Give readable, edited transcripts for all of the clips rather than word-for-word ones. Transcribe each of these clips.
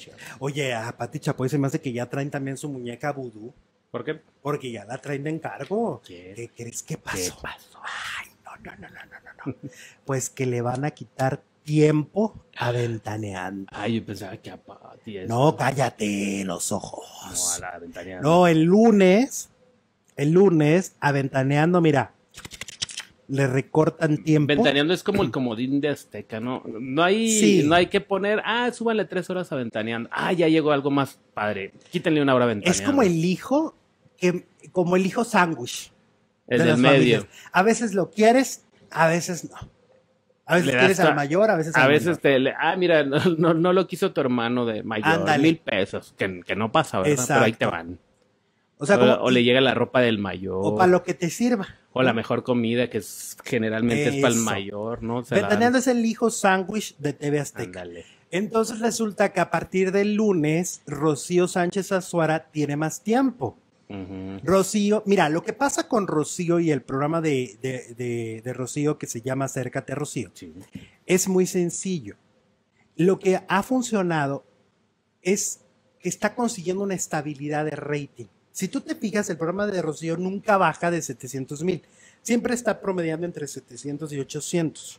emoción. Oye, a Pati Chapoy se me hace que ya traen también su muñeca vudú, ¿Por qué? porque ya la traen de encargo. ¿Qué? ¿Qué crees que ¿Qué pasó? pasó? Ay, no. Pues que le van a quitar tiempo a Ventaneando. Ay, yo pensaba que a Pati eso. No, cállate los No, ojos. a la ventaneando. No, el lunes, a Ventaneando, mira, le recortan tiempo. Ventaneando es como el comodín de Azteca, ¿no? No hay, Sí. no hay que poner, súbanle 3 horas a Ventaneando. Ya llegó algo más padre. Quítenle 1 hora a Ventaneando. Es como el hijo sándwich. El de del las medio. familias. A veces lo quieres, a veces no. A veces Le das quieres al ta- mayor, a veces al A veces menor. mira, no lo quiso tu hermano de mayor. Ándale. 1,000 pesos. Que no pasa, ¿verdad? Exacto. Pero ahí te van. O sea, O le llega la ropa del mayor. o para lo que te sirva. O la mejor comida que generalmente es para el Eso. mayor, ¿no? Se la dan. Ventaneando es el hijo sándwich de TV Azteca. Ándale. Entonces resulta que a partir del lunes, Rocío Sánchez Azuara tiene más tiempo. Ujú. Rocío, mira, lo que pasa con Rocío y el programa de Rocío que se llama Acércate Rocío, Sí. es muy sencillo. Lo que ha funcionado es que está consiguiendo una estabilidad de rating. Si tú te fijas, el programa de Rocío nunca baja de 700,000. Siempre está promediando entre 700 y 800.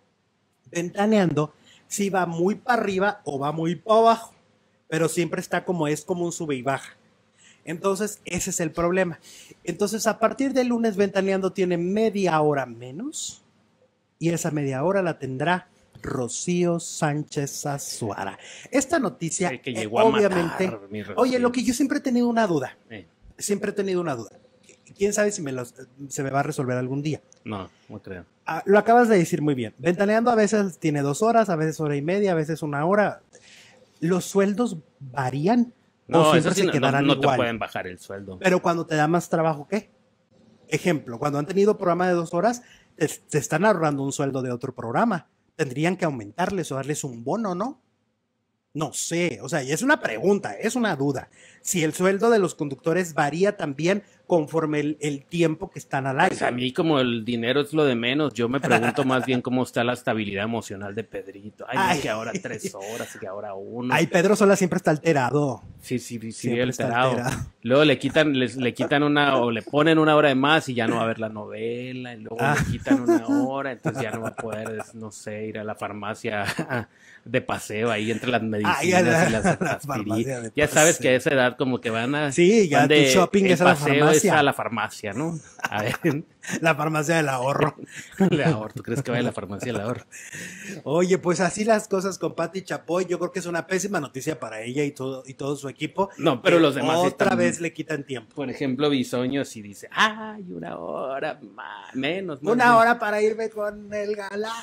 Ventaneando, si va muy para arriba o va muy para abajo, pero siempre está como un sube y baja. Entonces, ese es el problema. Entonces, a partir del lunes, Ventaneando tiene media hora menos y esa media hora la tendrá Rocío Sánchez Azuara. Esta noticia, Que llegó a obviamente. matar, mi Rocío. Oye, lo que yo siempre he tenido una duda. Eh, Siempre he tenido una duda. ¿Quién sabe si se me va a resolver algún día? no creo. Lo acabas de decir muy bien. Ventaneando a veces tiene 2 horas, a veces hora y media, a veces 1 hora. ¿Los sueldos varían? ¿O No, siempre eso sí, se no quedarán te igual? pueden bajar el sueldo. Pero cuando te da más trabajo, ¿qué? Ejemplo, cuando han tenido programa de 2 horas, te están ahorrando un sueldo de otro programa. Tendrían que aumentarles o darles un bono, ¿no? No sé, o sea, y es una pregunta, es una duda. Si el sueldo de los conductores varía también conforme el tiempo que están al aire. Pues a mí como el dinero es lo de menos, yo me pregunto más bien cómo está la estabilidad emocional de Pedrito. Ay. Que ahora 3 horas, que ahora 1. Ay, Pedro Sola siempre está alterado. Sí, Siempre está alterado. alterado. Luego le quitan o le ponen 1 hora de más y ya no va a ver la novela. Y luego le quitan 1 hora, entonces ya no va a poder, no sé, ir a la farmacia de paseo ahí entre las medicinas y las aspirinas. Ya sabes que a esa edad como que van a... Sí, ya van tu shopping es a la paseo farmacia. es a la farmacia, ¿no? A ver, La farmacia del ahorro. le ahorro. ¿Tú crees que va a la farmacia del ahorro? Oye, pues así las cosas con Pati Chapoy. Yo creo que es una pésima noticia para ella y todo su equipo. No, pero los demás otra están- vez le quitan tiempo. Por ejemplo, Bisoño sí dice, 1 hora más, menos. más 1 bien. hora para irme con el galán.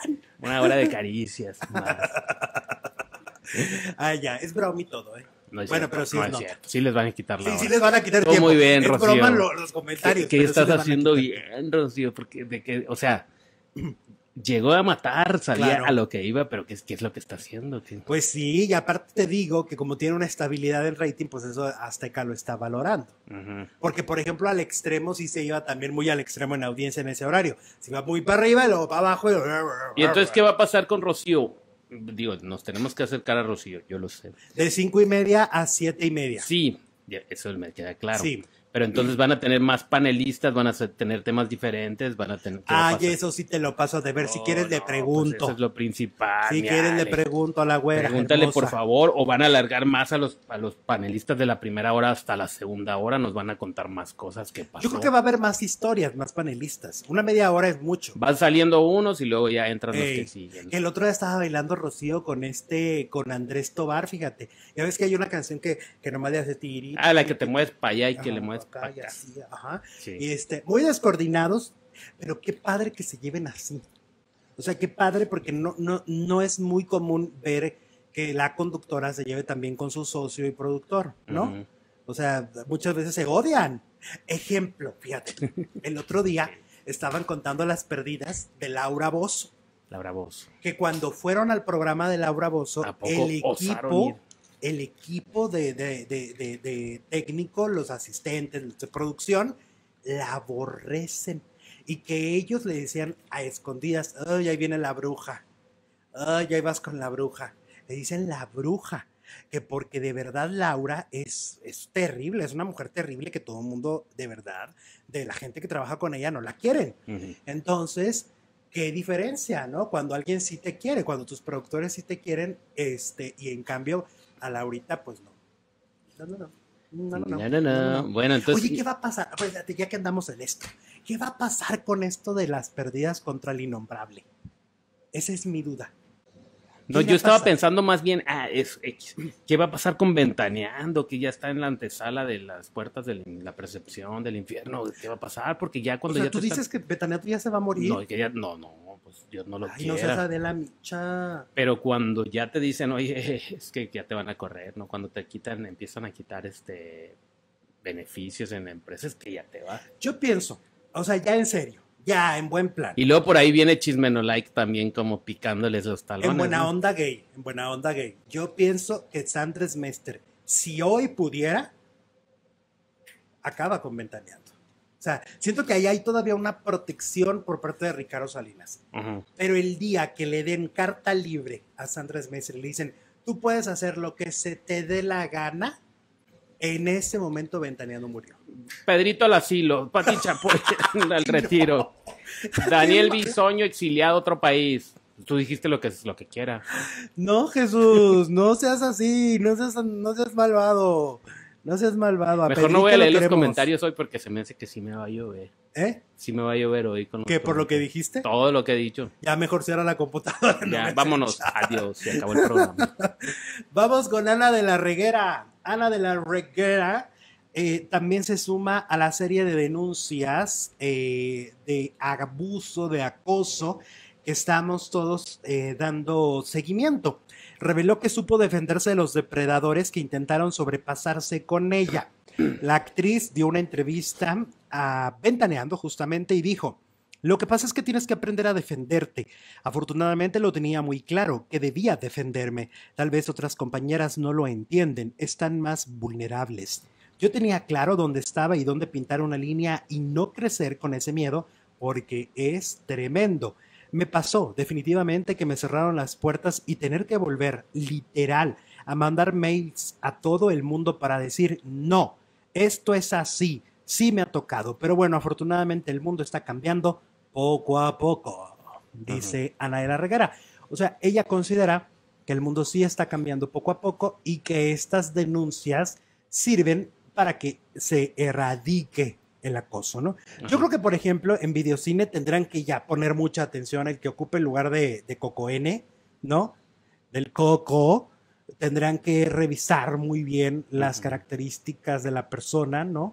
1 hora de caricias más. Ay, ya, es broma y todo, ¿eh? No es Bueno, cierto, pero sí no es es nota. cierto. Sí les van a quitar la Sí, hora. sí les van a quitar Todo tiempo. muy bien, es Rocío. broma los comentarios. ¿Qué pero sí estás les van a haciendo quitar tiempo. bien, Rocío? O sea, llegó a matar, sabía Claro. a lo que iba, pero ¿qué es lo que está haciendo? Pues sí, y aparte te digo que como tiene una estabilidad en rating, pues eso Azteca lo está valorando. Ujú. Porque, por ejemplo, al extremo sí se iba también muy al extremo en audiencia en ese horario. Se iba muy para arriba y luego para abajo. Y entonces, ¿qué va a pasar con Rocío? Digo, nos tenemos que acercar a Rocío, yo lo sé. De 5:30 a 7:30. Sí, eso me queda claro. Sí. Pero entonces van a tener más panelistas, van a tener temas diferentes, van a tener... ¿qué va a Ay, pasar? eso sí te lo paso de ver. Si quieres, le No, pregunto. pues eso es lo principal. Si mi quieres, le Ale. pregunto a la güera. Pregúntale, hermosa. por favor, o van a alargar más a los panelistas de la primera hora hasta la segunda hora, nos van a contar más cosas que pasó. Yo creo que va a haber más historias, más panelistas. Una media hora es mucho. Van saliendo unos y luego ya entran los Ey, que siguen. el otro día estaba bailando Rocío con Andrés Tobar, fíjate. Ya ves que hay una canción que nomás le hace tirito. La que te mueves para allá y que le mueves acá para y acá. así, ajá. Sí. Y muy descoordinados, pero qué padre que se lleven así. O sea, qué padre porque no es muy común ver que la conductora se lleve también con su socio y productor, ¿no? Ujú. O sea, muchas veces se odian. Ejemplo, fíjate, el otro día estaban contando las perdidas de Laura Bozzo, Laura Voz. que cuando fueron al programa de Laura Bozzo, ¿A poco osaron ir? el equipo de técnico, los asistentes, los de producción, la aborrecen. Y que ellos le decían a escondidas, ay, ahí viene la bruja, ay, ahí vas con la bruja. Le dicen la bruja. que porque de verdad Laura es terrible, es una mujer terrible que todo el mundo, de verdad, de la gente que trabaja con ella no la quieren. Entonces, ¿qué diferencia, no? Cuando alguien sí te quiere, cuando tus productores sí te quieren, y en cambio a Laurita, pues no. No. Bueno, entonces... Oye, ¿qué va a pasar? Pues, ya que andamos en esto, ¿qué va a pasar con esto de las perdidas contra el innombrable? Esa es mi duda. No, yo estaba pensando más bien, ¿qué va a pasar con Ventaneando? Que ya está en la antesala de las puertas de la percepción del infierno. ¿Qué va a pasar? Porque ya cuando ya tú dices que Ventaneando ya se va a morir. No, que ya, no, pues Dios no lo quiera. No seas Adela Micha. Pero cuando ya te dicen, oye, es que ya te van a correr, ¿no? Cuando te empiezan a quitar beneficios en empresas, que ya te va. Yo pienso, o sea, ya en serio. Ya, en buen plan. Y luego por ahí viene Chismenolike también como picándoles los talones. En buena onda gay, en buena onda gay. Yo pienso que Sandres Mester, si hoy pudiera, acaba con Ventaneando. O sea, siento que ahí hay todavía una protección por parte de Ricardo Salinas. Pero el día que le den carta libre a Sandres Mester y le dicen, tú puedes hacer lo que se te dé la gana, en ese momento Ventaneando murió. Pedrito al asilo, Pati Chapoy al retiro, Daniel Bisoño exiliado a otro país. Tú dijiste lo que quiera. No, Jesús, no seas así, no seas malvado. No seas malvado. Mejor Pedrito no voy a leer los comentarios hoy porque se me hace que sí me va a llover. Sí me va a llover hoy. ¿Qué, por lo que dijiste? Todo lo que he dicho. Ya mejor cierra la computadora. Ya, vámonos. Adiós, se acabó el programa. Vamos con Ana de la Reguera. Ana de la Reguera también se suma a la serie de denuncias de abuso, de acoso, que estamos todos dando seguimiento. Reveló que supo defenderse de los depredadores que intentaron sobrepasarse con ella. La actriz dio una entrevista a Ventaneando justamente y dijo: lo que pasa es que tienes que aprender a defenderte. Afortunadamente lo tenía muy claro, que debía defenderme. Tal vez otras compañeras no lo entienden, están más vulnerables. Yo tenía claro dónde estaba y dónde pintar una línea y no crecer con ese miedo, porque es tremendo. Me pasó definitivamente que me cerraron las puertas y tener que volver, literal, a mandar mails a todo el mundo para decir, no, esto es así, sí me ha tocado. Pero bueno, afortunadamente el mundo está cambiando poco a poco, dice Ana de la Reguera. O sea, ella considera que el mundo sí está cambiando poco a poco y que estas denuncias sirven para que se erradique el acoso, ¿no? Yo creo que, por ejemplo, en videocine tendrán que ya poner mucha atención al que ocupe el lugar de Coco N, ¿no? Del Coco. Tendrán que revisar muy bien las características de la persona, ¿no?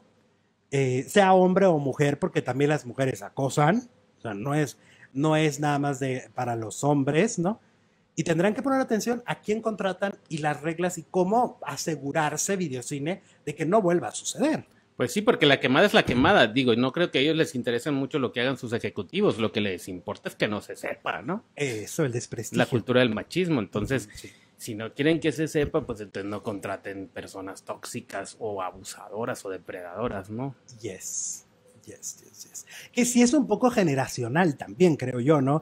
Sea hombre o mujer, porque también las mujeres acosan. O sea, no es nada más para los hombres, ¿no? Y tendrán que poner atención a quién contratan y las reglas y cómo asegurarse, videocine, de que no vuelva a suceder. Pues sí, porque la quemada es la quemada. Digo, no creo que a ellos les interese mucho lo que hagan sus ejecutivos. Lo que les importa es que no se sepa, ¿no? Eso, el desprestigio. La cultura del machismo. Entonces, si no quieren que se sepa, pues entonces no contraten personas tóxicas o abusadoras o depredadoras, ¿no? Yes. Que sí es un poco generacional también, creo yo, ¿no?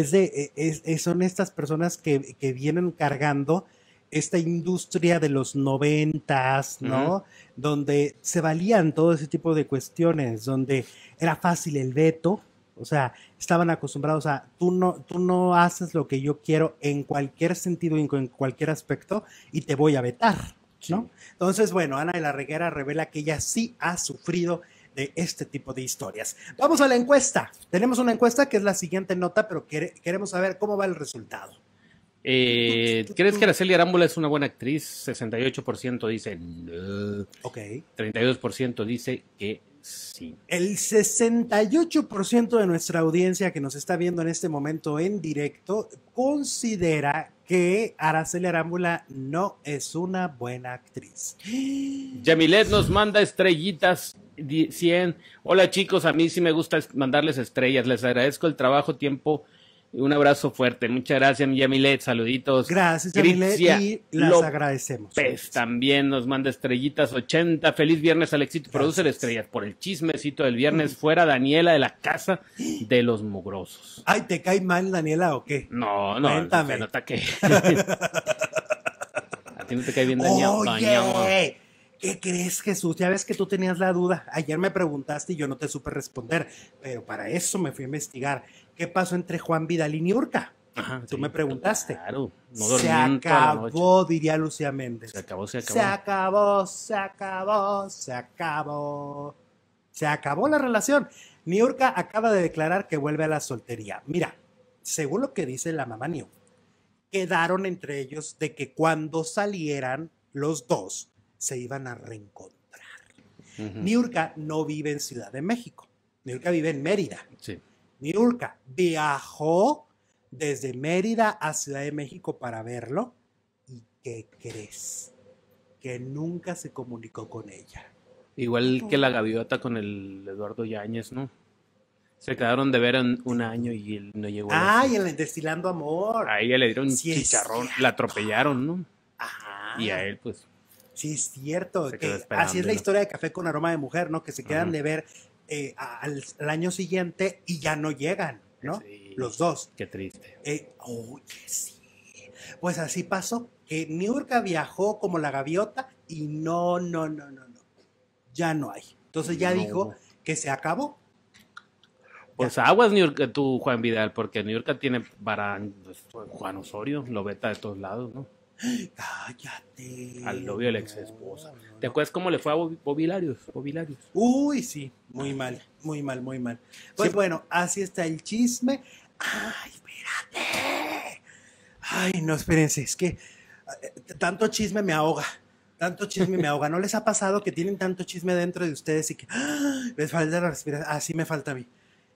Son estas personas que vienen cargando esta industria de los 90s, ¿no? Donde se valían todo ese tipo de cuestiones, donde era fácil el veto, o sea, estaban acostumbrados a, tú no haces lo que yo quiero en cualquier sentido, en cualquier aspecto, y te voy a vetar, ¿no? Entonces, bueno, Ana de la Reguera revela que ella sí ha sufrido de este tipo de historias. Vamos a la encuesta. Tenemos una encuesta que es la siguiente nota, pero queremos saber cómo va el resultado. ¿Crees que Araceli Arámbula es una buena actriz? 68% dice no. Ok. 32% dice que sí. El 68% de nuestra audiencia que nos está viendo en este momento en directo considera que Araceli Arámbula no es una buena actriz. Yamilet nos manda estrellitas 100. Hola chicos, a mí sí me gusta mandarles estrellas. Les agradezco el trabajo, tiempo. Un abrazo fuerte. Muchas gracias, Yamilet. Saluditos. Gracias, Yamilet. Y las agradecemos. Pues también nos manda estrellitas 80. Feliz viernes, Alexito. Producer estrellas por el chismecito del viernes. Fuera Daniela de la casa de los mugrosos. Ay, ¿te cae mal Daniela o qué? No, Cuéntame. Se nota que... A ti no te cae bien dañado. Oye, ¿qué crees, Jesús? Ya ves que tú tenías la duda. Ayer me preguntaste y yo no te supe responder, pero para eso me fui a investigar. ¿Qué pasó entre Juan Vidal y Niurka? Ajá, Tú sí, me preguntaste. Claro, no Se dormían toda la noche. acabó, diría Lucía Méndez. Se acabó, se acabó. Se acabó, se acabó, se acabó. Se acabó la relación. Niurka acaba de declarar que vuelve a la soltería. Mira, según lo que dice la mamá Niu, quedaron entre ellos de que cuando salieran los dos se iban a reencontrar. Niurka no vive en Ciudad de México. Niurka vive en Mérida. Sí. Niurka viajó desde Mérida a Ciudad de México para verlo. ¿Y qué crees? Que nunca se comunicó con ella. Igual que la gaviota con el Eduardo Yáñez, ¿no? Se quedaron de ver en un año y él no llegó. Ah, y en el Destilando Amor. A ella le dieron Sí, chicharrón, la atropellaron, ¿no? Ajá. Y a él, pues, Sí, es cierto. se Que quedó así es esperándolo. la historia de Café con Aroma de Mujer, ¿no? Que se quedan Ajá. de ver al año siguiente y ya no llegan, ¿no? Sí. Los dos. Qué triste. Oye, sí. Pues así pasó, que Niurka viajó como la gaviota y no. Ya no hay. Entonces ya No. dijo que se acabó. Pues aguas, Niurka, tú, Juan Vidal, porque Niurka tiene para pues, Juan Osorio, lo veta de todos lados, ¿no? Cállate. Al novio de la ex esposa. No. ¿Te acuerdas cómo le fue a Bobilarios? Uy, sí, muy mal. Pues Sí. bueno, así está el chisme. Ay, espérate. Ay, no, espérense, es que tanto chisme me ahoga. ¿No les ha pasado que tienen tanto chisme dentro de ustedes y que les falta la respiración? Así me falta a mí.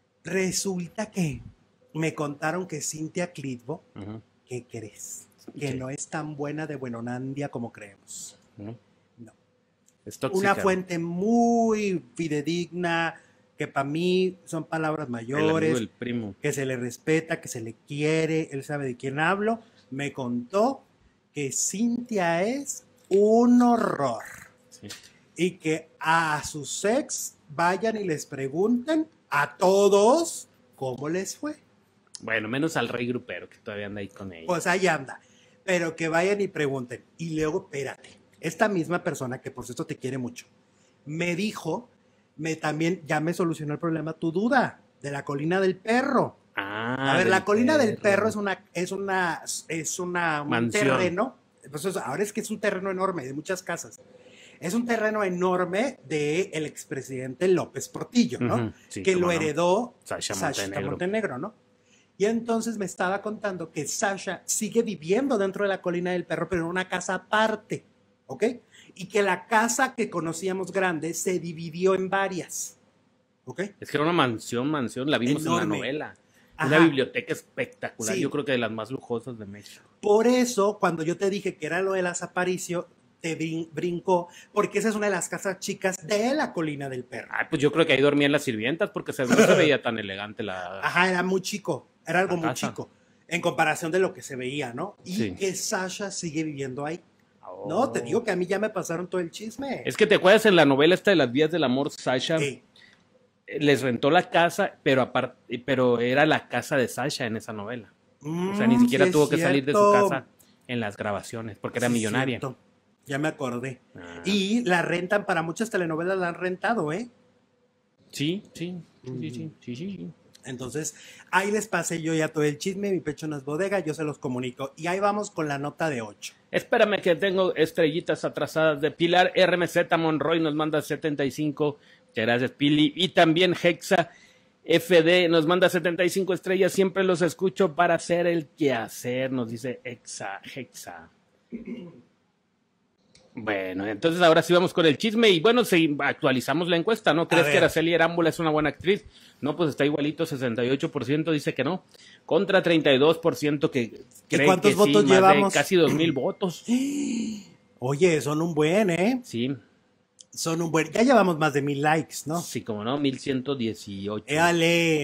Resulta que me contaron que Cintia Clitbo, Ajá. ¿qué crees? Que ¿Qué? no es tan buena de Buenonandia como creemos. ¿No? No. Es tóxica. Una fuente muy fidedigna, que para mí son palabras El amigo mayores, del primo. que se le respeta, que se le quiere, él sabe de quién hablo, me contó que Cintia es un horror Sí. y que a sus ex vayan y les pregunten a todos cómo les fue. Bueno, menos al rey grupero, que todavía anda ahí con ella. Pues ahí anda, pero que vayan y pregunten. Y luego, espérate, esta misma persona, que por cierto te quiere mucho, me dijo, también ya me solucionó el problema, tu duda de la colina del perro. A ver, del la colina del perro perro. es un Mansión. terreno, pues ahora es que es un terreno enorme, de muchas casas. Es un terreno enorme del expresidente López Portillo, ¿no? Ujú, sí, que cómo lo no. heredó Sasha Sasha Montenegro. Montenegro, ¿no? Y entonces me estaba contando que Sasha sigue viviendo dentro de la colina del perro, pero en una casa aparte, ¿ok? Y que la casa que conocíamos grande se dividió en varias, ¿ok? Es que era una mansión, la vimos en la Enorme. novela. Ajá. Una biblioteca espectacular, Sí. yo creo que de las más lujosas de México. Por eso, cuando yo te dije que era lo de las Aparicio, te brincó, porque esa es una de las casas chicas de la colina del perro. Ah, pues yo creo que ahí dormían las sirvientas porque no se veía tan elegante la... Ajá, era muy chico, era algo La muy casa. chico, en comparación de lo que se veía, ¿no? Y Sí. que Sasha sigue viviendo ahí. Oh. No, te digo que a mí ya me pasaron todo el chisme. Es que te acuerdas en la novela esta de Las Vías del Amor, Sasha Ey, les rentó la casa, pero era la casa de Sasha en esa novela. O sea, ni siquiera sí es tuvo que salir de su cierto. casa en las grabaciones porque era Sí, millonaria. cierto. Ya me acordé. Ah. Y la rentan, para muchas telenovelas la han rentado, ¿eh? Sí. Entonces, ahí les pasé yo ya todo el chisme, mi pecho no es bodega, yo se los comunico. Y ahí vamos con la nota de 8. Espérame que tengo estrellitas atrasadas de Pilar RMZ Monroy, nos manda 75. Muchas gracias, Pili. Y también Hexa FD nos manda 75 estrellas. Siempre los escucho para hacer el quehacer, nos dice Hexa. Bueno, entonces ahora sí vamos con el chisme y bueno, actualizamos la encuesta, ¿no? ¿Crees ver. que Araceli Arámbula es una buena actriz? No, pues está igualito, 68% dice que no, contra 32% que cree cuántos que votos sí, más llevamos? de casi 2,000 votos. Oye, son un buen, ¿eh? Sí, Son un buen. Ya llevamos más de 1000 likes, ¿no? sí, como no, 1,118. Éale.